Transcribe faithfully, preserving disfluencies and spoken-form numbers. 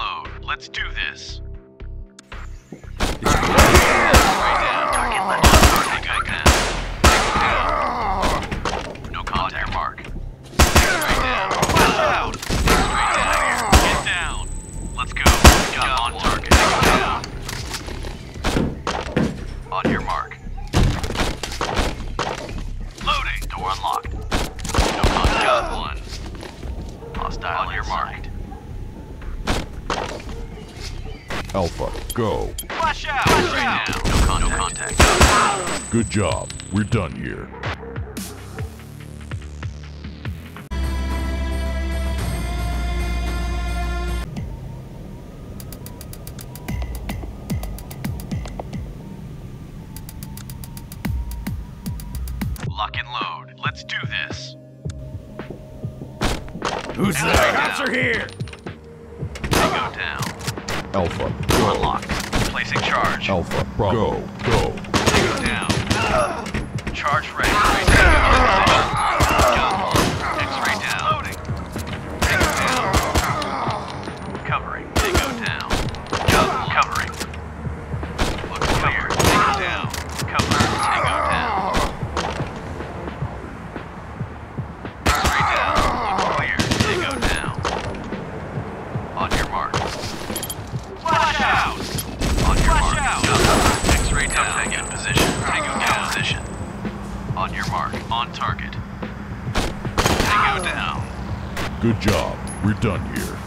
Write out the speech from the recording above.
load. Let's do this. No contact mark. Straight down. Watch out. Straight down. Get down. Let's go. Got on target. Down. On your mark. Loading. Door unlocked. No contact. Got one. Hostile on your mark. Alpha, go. Flash out. Straight down. No contact. No contact. Good job. We're done here. Lock and load. Let's do this. Who's there? Cops are here. Tango down. Alpha, go. Unlocked. Placing charge. Alpha, Bravo, go. Go. Tango down. Charge ready. Tango down. X-ray down. Loading. Tango down. Covering. Tango down. Covering. Looks clear. Tango down. Cover. Tango down. X-ray down. Looks clear. Tango down. On your mark. Flash out! On your mark. Out. X-ray down. In position. Tango down. Position. On your mark. On target. Tango down. Good job. We're done here.